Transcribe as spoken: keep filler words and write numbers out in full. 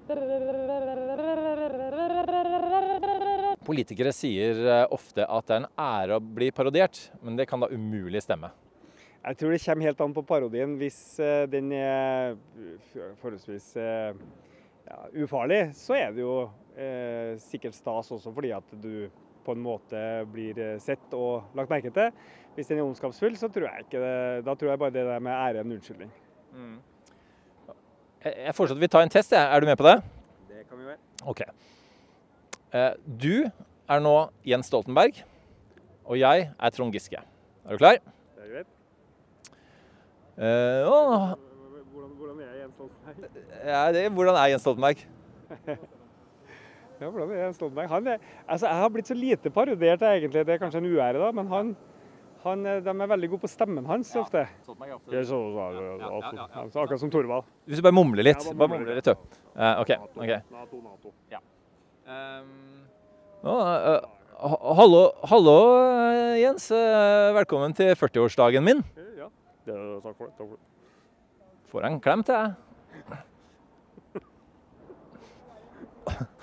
Politikere sier eh, ofte at det er en ære å bli parodiert, men det kan da umulig stemme. Jeg tror det kommer helt an på parodien. Hvis eh, den er forholdsvis eh, ja, ufarlig, så er det jo eh, sikkert stas også fordi at du på en måte blir eh, sett og lagt merke til. Hvis den er ondskapsfull, så tror jeg ikke det. Da tror jeg bare det der med ære er en unnskyldning. Mm. Jeg, jeg foreslår at vi tar en test. Jeg. Er du med på det? Det kan vi være. Ok. Eh, du er nå Jens Stoltenberg, og jeg er Trond Giske. Er du klar? Det er greit. Eh, å, Hvordan, hvordan er Jens Stoltenberg? ja, det, hvordan er Jens Stoltenberg? Ja, hvordan er Jens Stoltenberg? Han er, altså, jeg har blitt så lite parodiert egentlig. Det er kanskje en uære da, men han, han, de er veldig gode på stemmen hans ofte. Stoltenberg er ofte... Det er så, så, så, så, så, så, akkurat som Torvald. Hvis du bare mumler litt. Ja, bare bare mumler mumler litt. litt, du. Eh, ok, ok. NATO, NATO. Ja. Um, å, eh, ha- hallo, hallo, eh, Jens. Eh, velkommen til førtiårsdagen min. Ja, det er, takk for det. Takk for det. Får jeg en klem til jeg?